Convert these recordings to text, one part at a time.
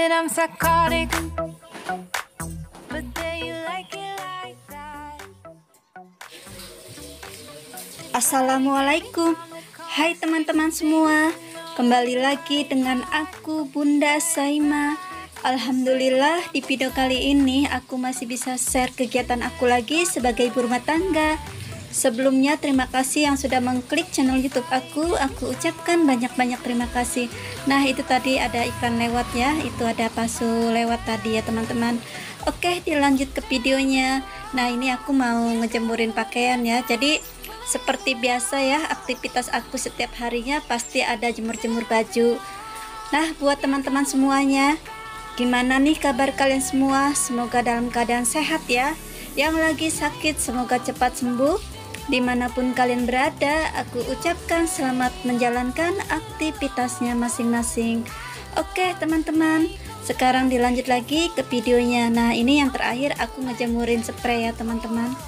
that I'm psychotic, but there you like it like that. Assalamualaikum. Hai teman-teman semua, kembali lagi dengan aku Bunda Saima. Alhamdulillah, di video kali ini aku masih bisa share kegiatan aku lagi sebagai ibu rumah tangga. Sebelumnya terima kasih yang sudah mengklik channel YouTube aku ucapkan banyak-banyak terima kasih. Nah, itu tadi ada iklan lewat ya, itu ada pasu lewat tadi ya teman-teman. Oke, dilanjut ke videonya. Nah, ini aku mau ngejemurin pakaian ya. Jadi seperti biasa ya, aktivitas aku setiap harinya pasti ada jemur-jemur baju. Nah, buat teman-teman semuanya, gimana nih kabar kalian semua? Semoga dalam keadaan sehat ya. Yang lagi sakit semoga cepat sembuh. Dimanapun kalian berada, aku ucapkan selamat menjalankan aktivitasnya masing-masing. Oke teman-teman, sekarang dilanjut lagi ke videonya. Nah, ini yang terakhir aku ngejemurin spray ya teman-teman.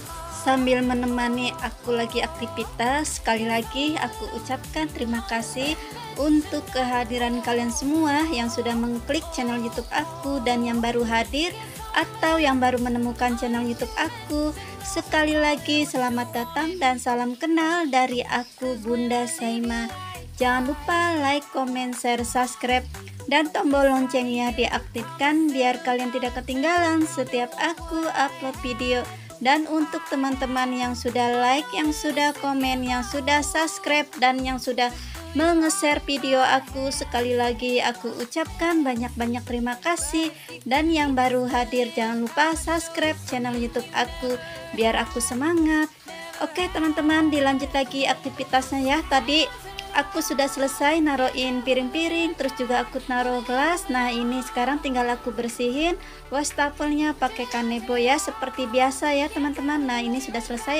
Sambil menemani aku lagi aktivitas, sekali lagi aku ucapkan terima kasih untuk kehadiran kalian semua yang sudah mengklik channel YouTube aku dan yang baru hadir atau yang baru menemukan channel YouTube aku. Sekali lagi selamat datang dan salam kenal dari aku Bunda Saima. Jangan lupa like, comment, share, subscribe dan tombol loncengnya diaktifkan biar kalian tidak ketinggalan setiap aku upload video. Dan untuk teman-teman yang sudah like, yang sudah komen, yang sudah subscribe dan yang sudah menge-share video aku, sekali lagi aku ucapkan banyak-banyak terima kasih. Dan yang baru hadir jangan lupa subscribe channel YouTube aku biar aku semangat. Oke teman-teman, dilanjut lagi aktivitasnya ya. Tadi aku sudah selesai naruhin piring-piring, terus juga aku naruh gelas. Nah, ini sekarang tinggal aku bersihin wastafelnya pakai kanebo ya, seperti biasa ya teman-teman. Nah, ini sudah selesai,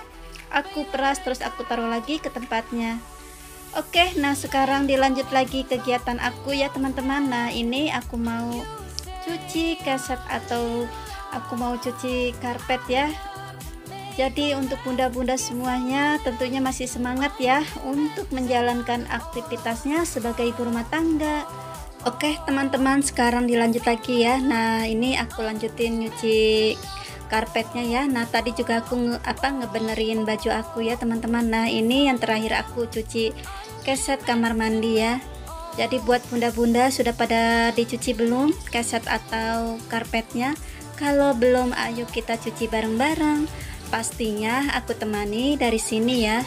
aku peras terus aku taruh lagi ke tempatnya. Oke, nah sekarang dilanjut lagi kegiatan aku ya teman-teman. Nah, ini aku mau cuci kaset atau aku mau cuci karpet ya. Jadi untuk bunda-bunda semuanya tentunya masih semangat ya untuk menjalankan aktivitasnya sebagai ibu rumah tangga. Oke teman-teman, sekarang dilanjut lagi ya. Nah, ini aku lanjutin nyuci karpetnya ya. Nah, tadi juga aku ngebenerin baju aku ya teman-teman. Nah, ini yang terakhir aku cuci keset kamar mandi ya. Jadi buat bunda-bunda sudah pada dicuci belum keset atau karpetnya? Kalau belum, ayo kita cuci bareng-bareng. Pastinya aku temani dari sini ya.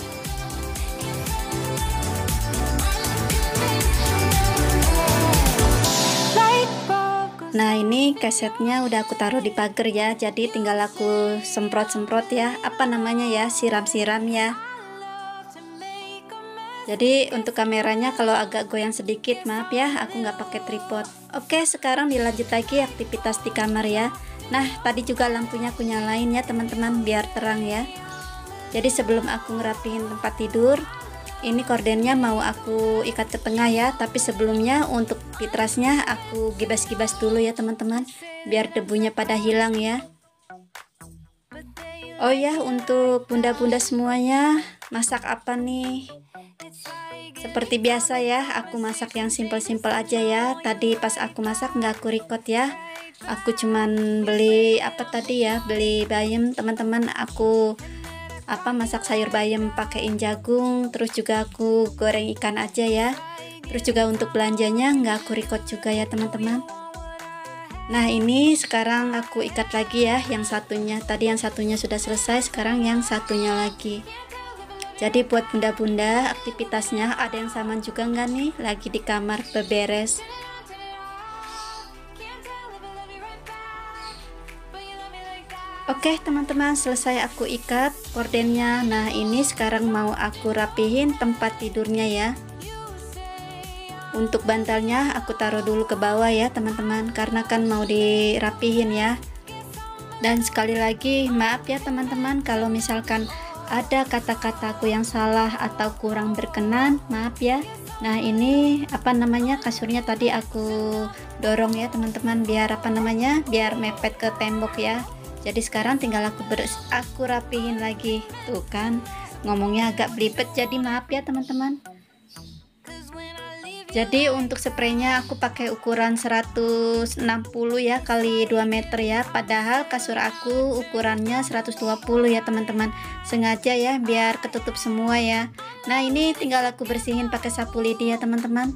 Nah, ini kasetnya udah aku taruh di pagar ya. Jadi tinggal aku semprot-semprot ya. Apa namanya ya? Siram-siram ya. Jadi untuk kameranya kalau agak goyang sedikit maaf ya, aku nggak pakai tripod. Oke, sekarang dilanjut lagi aktivitas di kamar ya. Nah, tadi juga lampunya aku nyalain ya teman-teman biar terang ya. Jadi sebelum aku ngerapiin tempat tidur, ini kordennya mau aku ikat ke tengah ya. Tapi sebelumnya untuk fitrasnya aku gibas-gibas dulu ya teman-teman, biar debunya pada hilang ya. Oh ya, untuk bunda-bunda semuanya, masak apa nih? Seperti biasa ya, aku masak yang simpel-simpel aja ya. Tadi pas aku masak nggak aku record ya. Aku cuman beli beli bayam teman-teman. Aku masak sayur bayam pakein jagung, terus juga aku goreng ikan aja ya. Terus juga untuk belanjanya nggak aku record juga ya teman-teman. Nah, ini sekarang aku ikat lagi ya yang satunya. Tadi yang satunya sudah selesai, sekarang yang satunya lagi. Jadi buat bunda-bunda aktivitasnya ada yang sama juga nggak nih? Lagi di kamar beberes. Oke teman-teman, selesai aku ikat kordennya. Nah, ini sekarang mau aku rapihin tempat tidurnya ya. Untuk bantalnya aku taruh dulu ke bawah ya teman-teman, karena kan mau dirapihin ya. Dan sekali lagi maaf ya teman-teman kalau misalkan ada kata-kataku yang salah atau kurang berkenan, maaf ya. Nah, ini kasurnya tadi aku dorong ya teman-teman biar biar mepet ke tembok ya. Jadi sekarang tinggal aku rapihin lagi. Tuh kan ngomongnya agak belibet, jadi maaf ya teman-teman. Jadi untuk spraynya aku pakai ukuran 160 ya kali 2 meter ya, padahal kasur aku ukurannya 120 ya teman-teman. Sengaja ya biar ketutup semua ya. Nah ini tinggal aku bersihin pakai sapu lidi ya teman-teman.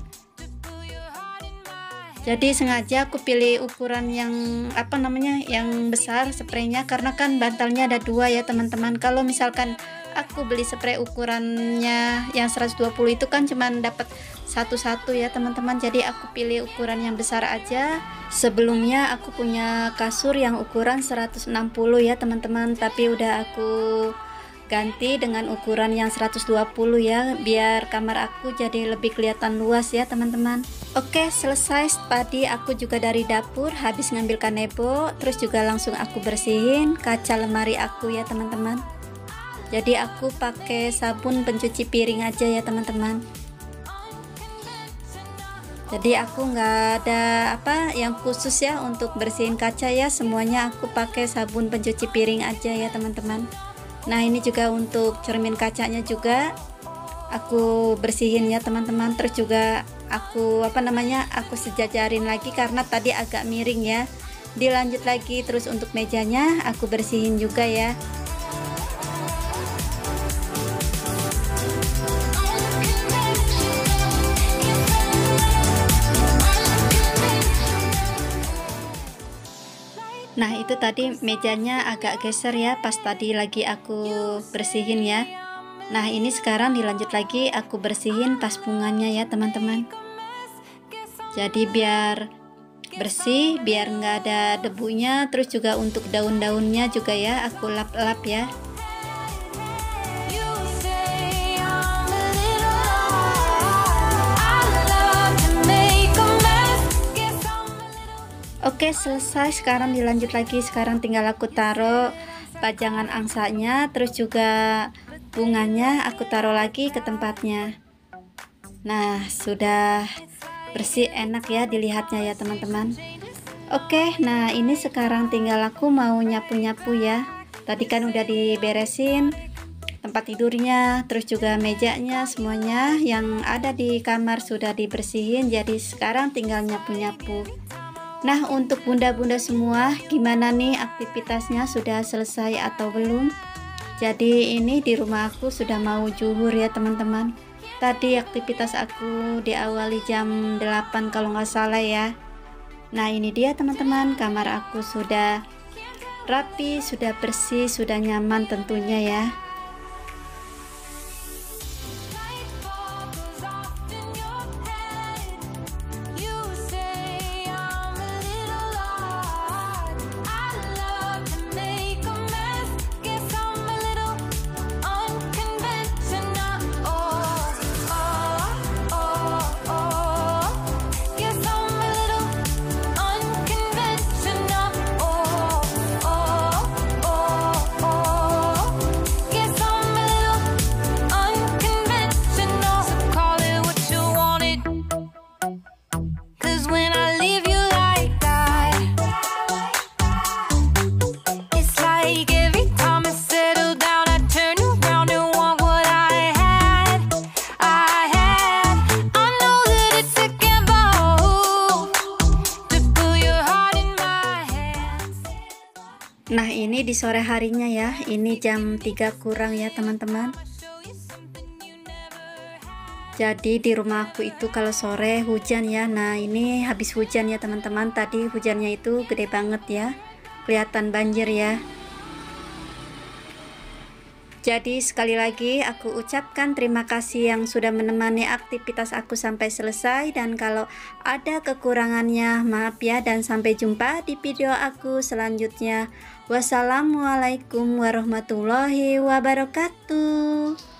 Jadi sengaja aku pilih ukuran yang yang besar spraynya, karena kan bantalnya ada 2 ya teman-teman. Kalau misalkan aku beli spray ukurannya yang 120 itu kan cuman dapat satu-satu ya teman-teman. Jadi aku pilih ukuran yang besar aja. Sebelumnya aku punya kasur yang ukuran 160 ya teman-teman, tapi udah aku ganti dengan ukuran yang 120 ya, biar kamar aku jadi lebih kelihatan luas ya teman-teman. Oke, selesai tadi aku juga dari dapur habis ngambil kanebo, terus juga langsung aku bersihin kaca lemari aku ya teman-teman. Jadi aku pakai sabun pencuci piring aja ya teman-teman. Jadi aku nggak ada yang khusus ya untuk bersihin kaca ya, semuanya aku pakai sabun pencuci piring aja ya teman-teman. Nah ini juga untuk cermin kacanya juga aku bersihin ya teman-teman. Terus juga aku aku sejajarin lagi karena tadi agak miring ya. Dilanjut lagi, terus untuk mejanya aku bersihin juga ya. Nah itu tadi mejanya agak geser ya pas tadi lagi aku bersihin ya. Nah ini sekarang dilanjut lagi aku bersihin tas bunganya ya teman-teman. Jadi biar bersih, biar nggak ada debunya. Terus juga untuk daun-daunnya juga ya aku lap-lap ya. Oke, selesai. Sekarang dilanjut lagi. Sekarang tinggal aku taruh pajangan angsanya, terus juga bunganya aku taruh lagi ke tempatnya. Nah sudah bersih, enak ya dilihatnya ya teman-teman. Oke, nah ini sekarang tinggal aku mau nyapu-nyapu ya. Tadi kan udah diberesin tempat tidurnya, terus juga mejanya, semuanya yang ada di kamar sudah dibersihin. Jadi sekarang tinggal nyapu-nyapu. Nah untuk bunda-bunda semua, gimana nih aktivitasnya, sudah selesai atau belum? Jadi ini di rumah aku sudah mau zuhur ya teman-teman. Tadi aktivitas aku diawali jam 8 kalau nggak salah ya. Nah ini dia teman-teman, kamar aku sudah rapi, sudah bersih, sudah nyaman tentunya ya. Nah ini di sore harinya ya, ini jam 3 kurang ya teman-teman. Jadi di rumah aku itu kalau sore hujan ya. Nah ini habis hujan ya teman-teman, tadi hujannya itu gede banget ya, kelihatan banjir ya. Jadi sekali lagi aku ucapkan terima kasih yang sudah menemani aktivitas aku sampai selesai, dan kalau ada kekurangannya maaf ya, dan sampai jumpa di video aku selanjutnya. Wassalamualaikum warahmatullahi wabarakatuh.